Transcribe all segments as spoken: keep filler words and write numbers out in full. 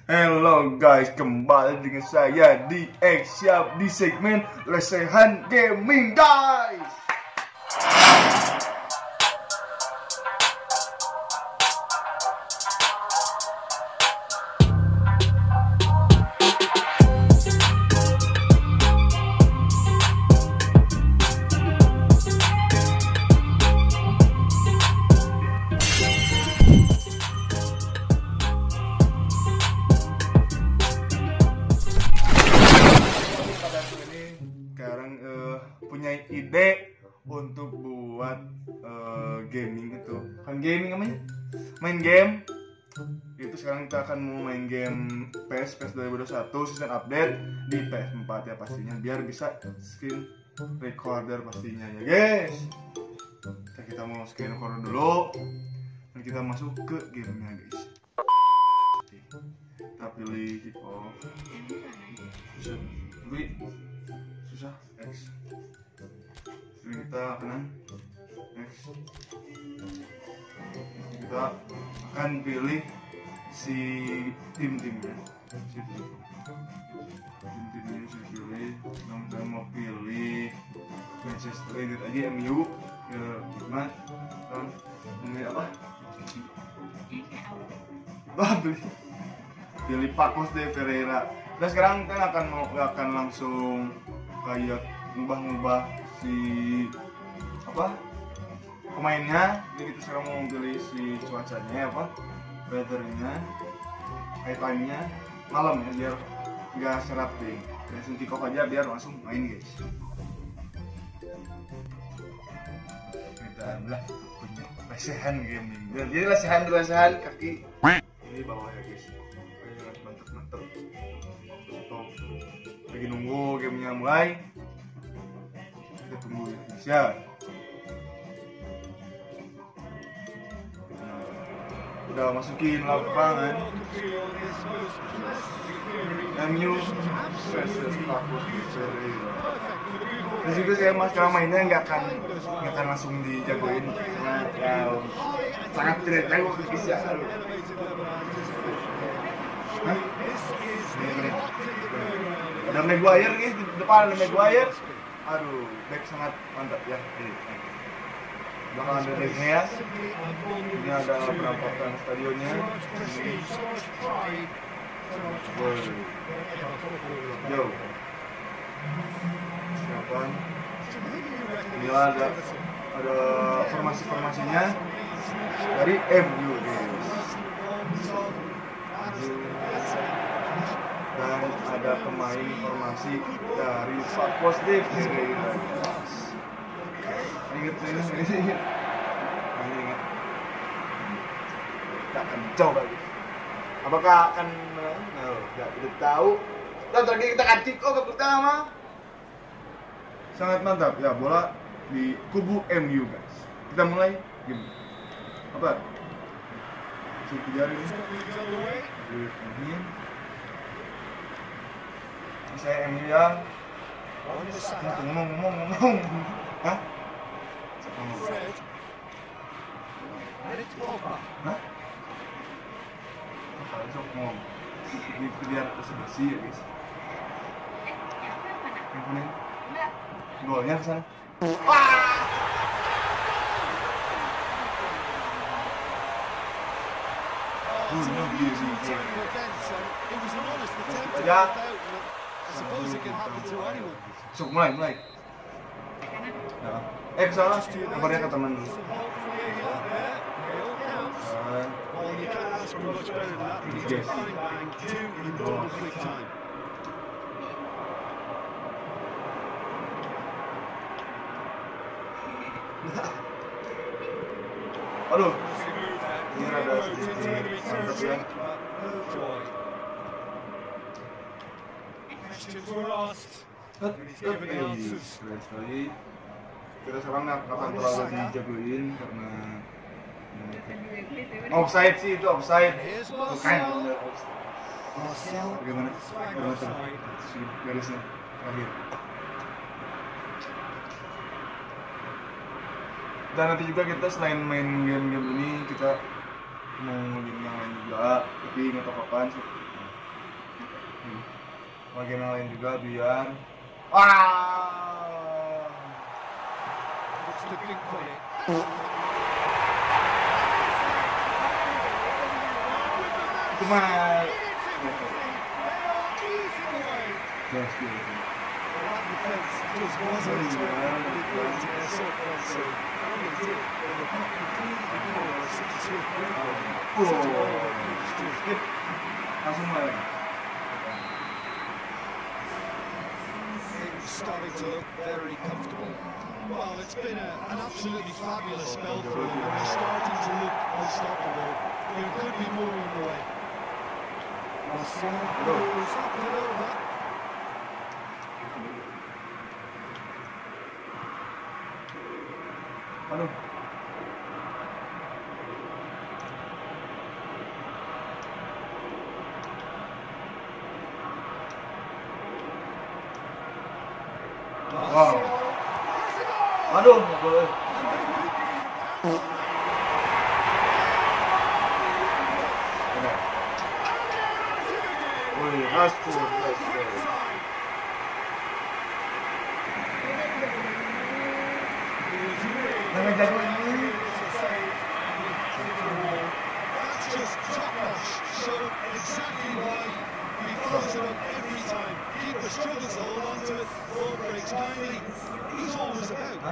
Hello guys, kembali dengan saya di X-Shop di segmen Lesehan Gaming guys. Sekarang uh, punya ide untuk buat uh, gaming itu, kan gaming namanya, main game. Itu sekarang kita akan mau main game P E S P E S dua ribu dua puluh satu season update di P S empat ya pastinya, biar bisa screen recorder pastinya ya guys. Kita, kita mau screen recorder dulu dan kita masuk ke gamenya guys. Kita pilih kick off, pilih susah X, pilih kita kanan X, kita akan pilih si tim-timnya, si tim-timnya saya pilih. Nah, saya mau pilih Manchester United aja, M U ya, gimana kan ini apa, wah pilih pilih Pacos de Ferreira. Nah sekarang kita akan mau akan langsung kayak ngubah-ngubah si apa pemainnya. Jadi kita sekarang mau pilih si cuacanya apa, weathernya, high time-nya, malam ya, biar nggak serap deh. Langsung kick off aja biar langsung main guys. Kita adalah punya lesehan gaming. Jadi lesehan lesehan kaki ini bawah ya guys. Jangan mantep-mantep. Stop. Lagi nunggu gamenya mulai. Kita tunggu ya guys ya. Udah masukin lapangan M U versus Pacos de Ferreira. Dan juga saya mas kalau mainnya nggak akan nggak akan langsung dijagoin karena ya sangat tidak jago guys ya. Hah? Ini, ini. Ada Maguire guys di depan, ada Maguire. Aduh, back sangat mantap ya. Ini, ini. Belakang ada De Gea. Ini ada penampakan stadionnya. Ini. Yo. Siapaan? Inilah ada ada formasi-formasinya dari M U guys. Dan ada pemain formasi dari Pacos de Ferreira. Ingat ini, ini ingat. Ini ingat. Kita akan coba guys. Apakah akan menang? No, tidak tidak tahu. Dan tadi kita akan kick off ke pertama. Sangat mantap ya, bola di kubu M U guys. Kita mulai game. Apa? Si kejar ini. Ini. Saya M U ya. Ngomong ngomong ngomong. Hah? Ngomong. Hah? Besok ngomong. Ini biar bersih-bersih ya guys. Yang kuning. Golnya kesana. Wah! Aja. Sok mulai mulai. Nah. Eh kesana, kabarnya ke teman dulu. Yes. Aduh, ini ada sedikit mantap ya. Keren sekali. Kita sekarang nggak akan terlalu dijagoin karena offside sih, itu offside. Bukan. Bagaimana? Bagaimana tuh? Garisnya terakhir. Dan nanti juga kita selain main game-game ini kita mau game yang lain juga, tapi nggak tahu kapan sih. mau game yang lain juga biar ah itu mah langsung mulai. Starting to look very comfortable. Well, it's been a, an absolutely fabulous spell for them, and they're starting to look unstoppable. There could be more on the way. Marcel goes up and over. Aduh. Wow. Aduh, nggak boleh. Wih, Rashford, Rashford. Jangan jago ini. That's just top notch. So exactly why he follows it up every time. Keeper struggles to hold on to it. Ball breaks kindly. He's always about.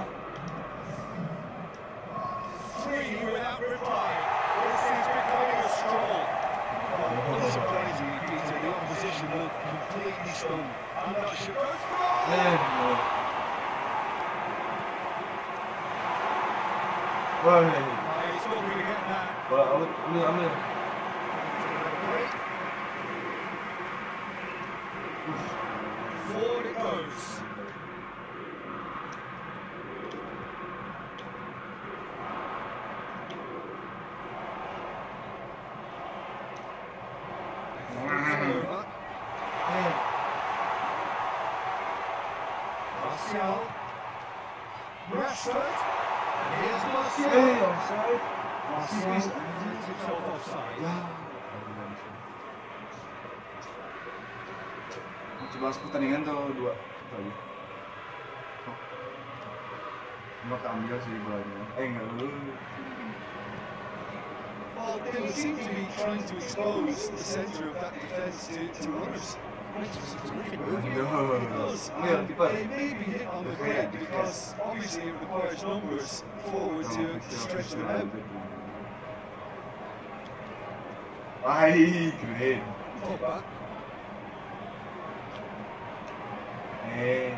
Three without reply. This is becoming a stroll. Unsurprisingly, Peter, the opposition will completely stunned. I'm not sure. Goes for goal! Wah, Uh, he's not going to get that. wah, ambil, ambil. Forward it goes. Over. Martial. Rashford. And here's Martial. Eh, offside. Martial finds himself offside. Ya. Coba bahas pertandingan tuh dua kali. Oh. Cuma keambil sih bolanya. Eh enggak dulu. Well, they seem to be trying to expose the centre of that defence to, to runners. Makes for some terrific movement. Because Yeah, keeper. they may be hit on the break because obviously it requires numbers forward to, to stretch them out. Ay, keren. Pogba. Eh,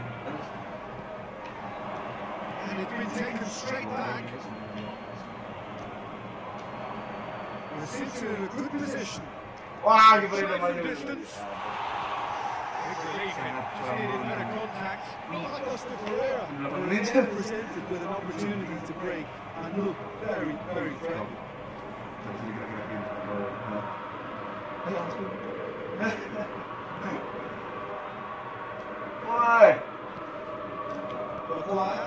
And it's been taken straight back. The City in a good position. wah, kiper udah Try maju. from distance. Needed better contact. Not like Costa Ferreira. delapan menit. Presented with an opportunity to break and look very, very threatening. Woi. Maguire.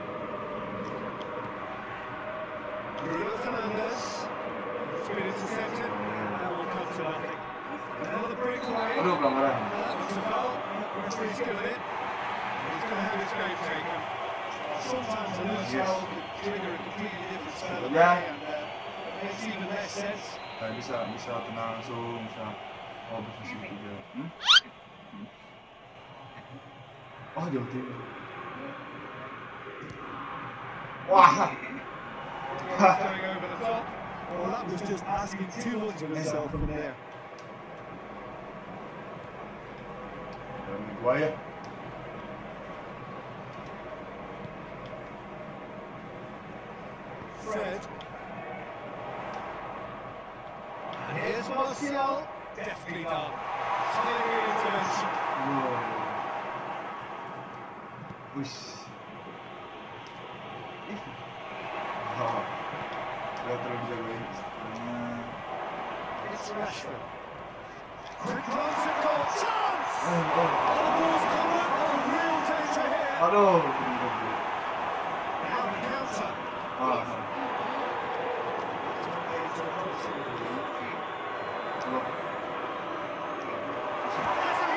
Bruno Fernandes. It's been intercepted. That will come to nothing. Another breakaway. Aduh, pelanggaran. That looks a foul. Referee's given it. He's going to have his game taken. Sometimes a loose Yes. foul could trigger a completely different spell of Yeah. play, and uh, it makes even less sense. Nah, bisa bisa tenang langsung bisa oh posisi tiga. Hmm? Oh jauh tinggi. Wah. He's going over the top. Well, that was just asking too much of himself from there. Gua ya. Fred. And here's Martial. Deftly done. Timely intervention. Wow. Wih. Ih. Oh. Gak terlalu dijagain. It's Rashford. Quick glance at goal. Chance! Oh, oh. Oh, the ball's coming. Oh, real danger here. Aduh. Now the counter. Ah. Coba. That's a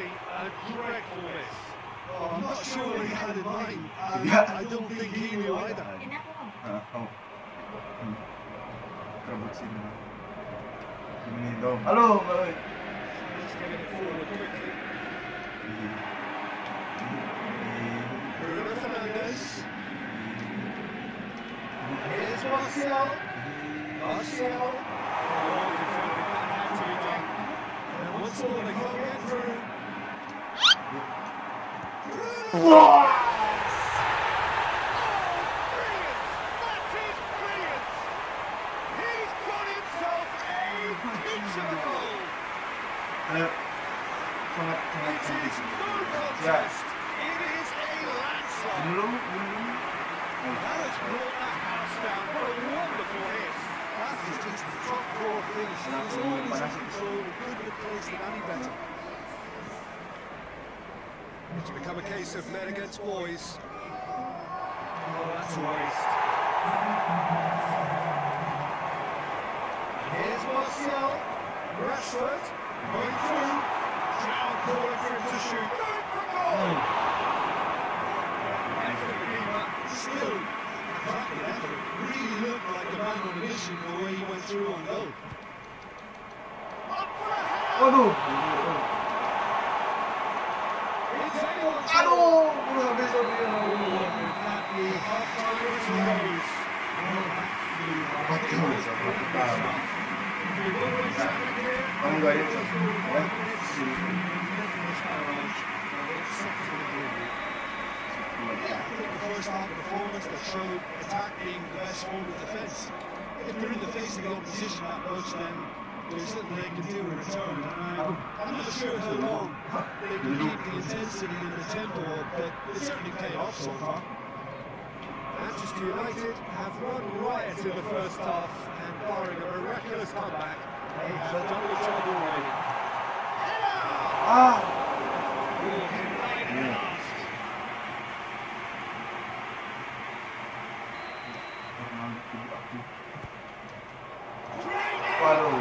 Penalty, a dreadful miss. Oh, I'm not sure what he had in mind. I, Yeah. I don't think he knew either. Ah, oh. Hmm. Kabut sini. Ini dong. Halo, Mbak. Just to get it forward quickly. Bruno Fernandes. Here's Martial. Martial. Oh, defending that had to be done. And once more they can't get through. Bruno. Oh, brilliant! That is brilliant! He's got himself a picture of goal. Ada sangat sangat It cantik. is no contest. It is a landslide. Belum, belum. That has brought that house down. What a wonderful hit. That is just the top draw finish. It was always in control. Couldn't have placed it any better. It's become a case of men against boys. Oh, that's a waste. And here's Martial. Rashford going through. Now calling for him to shoot. Going for goal. Still, cracking effort. Really looked like a man on a mission the way he went through on goal. Up for a header. Waduh. It's anyone's goal. Aduh, udah habis tadi. That the half-time whistle goes. Empat gol sama kita. We've always happened here. Kamu nggak ada? Just Eh, five minutes. sini. Nothing is barrage. It's something to do. I think the first half of the performance that showed attack being the best form of defence. If they're in the face of the opposition that much, then there's nothing they can do in return. I'm, I'm not sure how long they can keep the intensity and the tempo up, but it certainly paid off so far. Manchester United have run riot in the first half, and barring a miraculous comeback, they have done the job already. Ah. Walking right in Yeah. last. Waduh.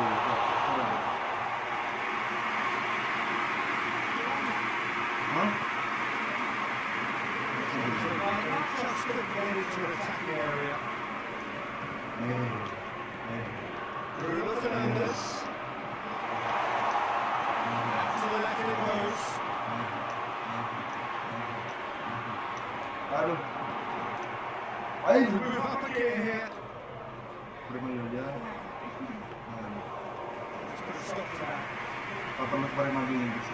Hah? Just couldn't get into an attacking area. Eh, eh. Bruno Fernandes. Back to the left it goes. Aduh. Ayo. Move up a gear here. Bermain dia. Just put a stop to that. Apa kemarin lagi nih bisa?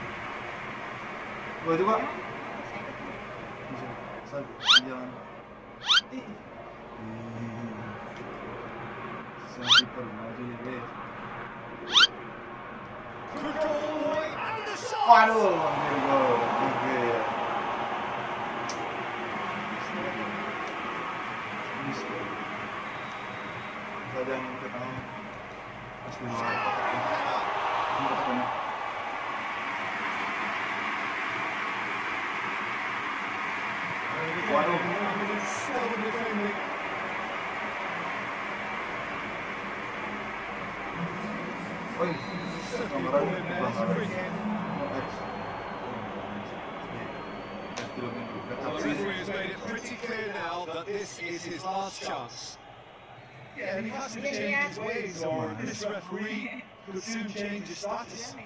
Wah itu Pak. Bisa. Saya jangan. Saya super maju ya. Could go all the way and the shot. Waduh, hampir gol. Oke. Bisa. Saya yang ketemu. Pasti mau. Ini ketemu. Waduh. Stubborn defending. Oi, Certainly kameran ball in there. It's a free kick. Well, the referee has made it pretty clear now that this is his last chance. Yeah, and he has to change his ways, or this referee could soon change his status.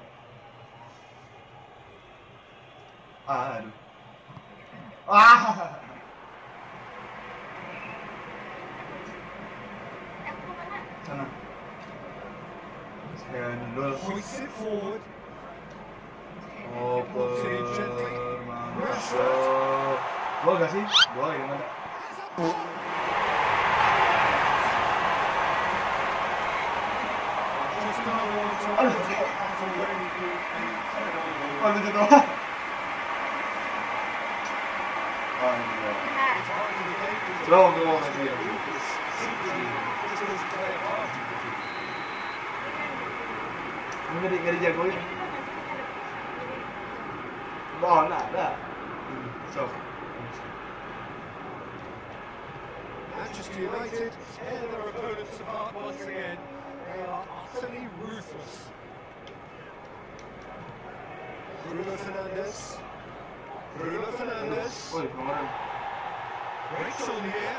Aduh. Ah. Sana. Saya dulu. Hoists it forward. Oper. Gently. Masuk. Gol gak sih? Gol yang ada. Just another one to Aduh. that's already been a incredible goal. Oh, lucu tuh. Oh, iya. It's hard to debate with the Slow goal Simply lagi. just doesn't play a part. Ini nggak di- nggak dijagoin. Gol ada. So. Manchester United tear their opponents apart once again. They are utterly ruthless. Bruno Fernandes. Bruno Fernandes. Woi, kemarin. Breaks on here.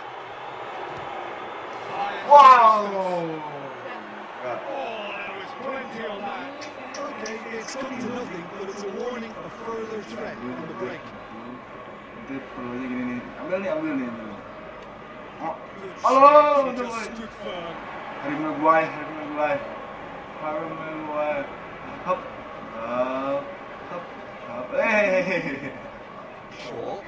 Fires Wow. Oh, there was plenty on that. Okay, it's come to nothing, but it's a warning of further threat on the break. Itu pelurunya gini nih. Ambil nih, ambil nih. Ambil. Oh. Good Halo, shot, he udah just mulai. stood firm. Harry Maguire, Harry Maguire. Harry Maguire. Hop. Hop. Hop. Hop. Eh. Shaw.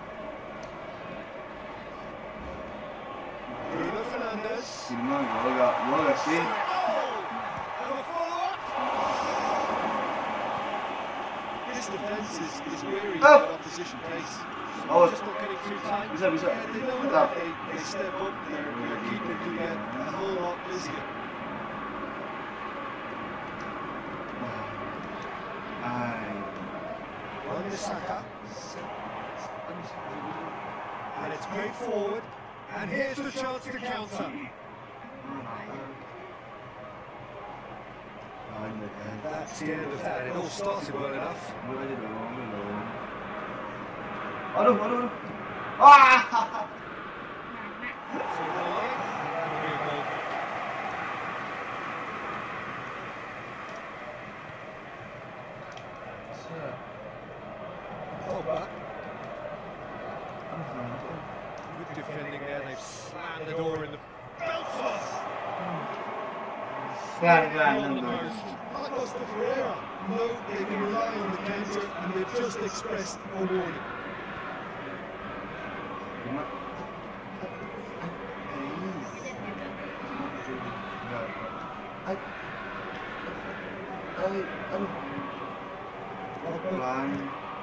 Bruno Fernandes. Ini mah gol gak, gol gak sih? And a follow-up. This defence is, is weary of Up. that opposition pace. Oh. Just not getting too tight. Bisa, bisa. Yeah, they know Mantap. that they, they step up, their, their keeper could get a whole lot busier. Ay. Wan-Bissaka. And it's played forward. And here's the chance to counter. Banyak kan. That's the end of that. It all started well enough. Ambil aja dong, ambil dong. Aduh, aduh, aduh. Wah. So the line, that'll be a goal. Pogba. Good defending there. They've slammed the door in the Belter. Pelan, pelan, On the pelan. post. Acosta Ferreira. No, they can rely on the counter, and they've just expressed a warning. Cuma. Ay. Ay, aduh. Pelan.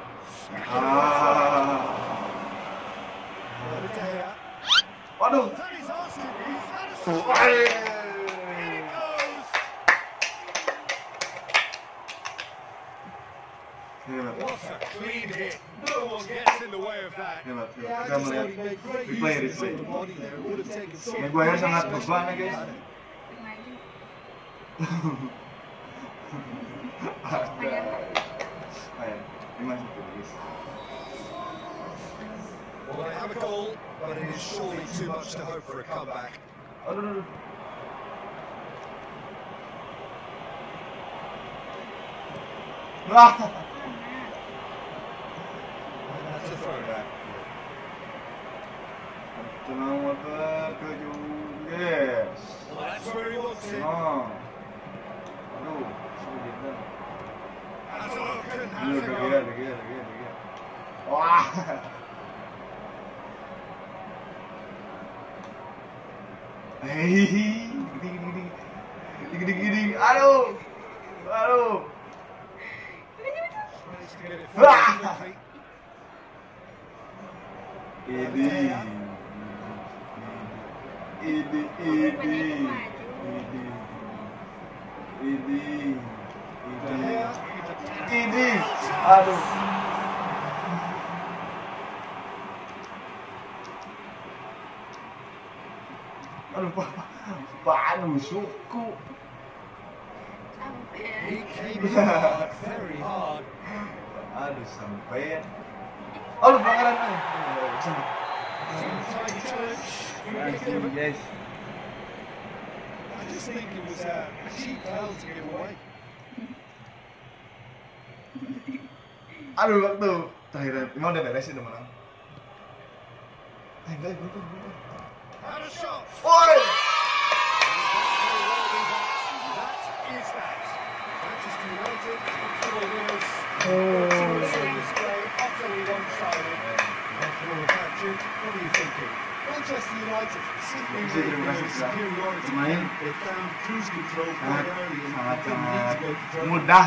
Ah. David De Gea. Waduh. That is Austin. He's had a shot. Ay. In it goes. Hebat. What a clean hit. No one gets in the way of that. Hebat. Yeah, I Kita just melihat thought he made great replay, use of replay. the body there. It would have taken so Maguire sangat beban ya guys. Ayan, lima satu guys. Well, they have a goal, but it is surely too much to hope for a comeback. Aduh, aduh, aduh. Wah. And that's a throwback. Tenang motor keju, yes. Well, that's where he wants it. Oh. Aduh, sudah kita. Has a look and Iya, has a De go. Gea, De Gea, De Gea, De Gea. Wah. Hei, gini, gini, gini, gini, gini, aduh, aduh. Managed to get it Ah! forward quickly. Ini, ini, ini, ini, ini, De ini, Gea. ini, aduh. Aduh, pak, pak, aduh, suku. He came in hard, very hard. Aduh, sampai. Aduh, pelanggaran. Aduh, kesana. Tiny challenge. Free kick given. Guys. I just think it was a, a cheap foul to give away. Aduh, waktu terakhir emang udah beres sih udah menang. Eh, enggak, enggak, enggak, enggak. And a shot. Oi! That is that. Manchester United, comfortable winners. Oh. Tourism display, utterly one-sided. After all of that, Jim, what are you thinking? Manchester United simply Bisa, made terima their kasih sudah superiority. bermain. They found cruise control Sangat, quite early and sangat, didn't need sangat to go to trouble. mudah.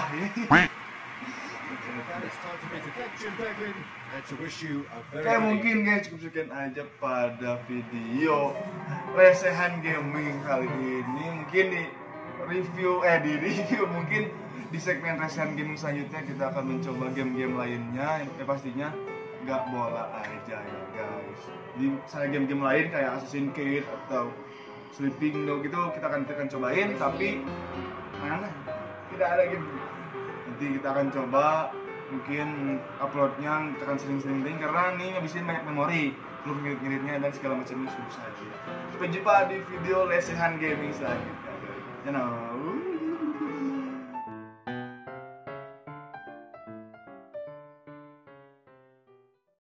That is time for me to thank Jim Beglin and to wish you a very Kayak good mungkin guys cukup sekian aja pada video lesehan gaming kali ini. Mungkin di review eh di review mungkin di segmen lesehan gaming selanjutnya kita akan mencoba game-game lainnya yang eh, pastinya nggak bola aja ya guys. Di misalnya game-game lain kayak Assassin's Creed atau Sleeping Dog gitu kita akan kita akan cobain, tapi mana tidak ada game. Nanti kita akan coba mungkin uploadnya akan sering-sering karena ini ngabisin banyak memori, belum ngedit-ngeditnya dan segala macamnya susah aja. Sampai jumpa di video lesehan gaming selanjutnya. You know.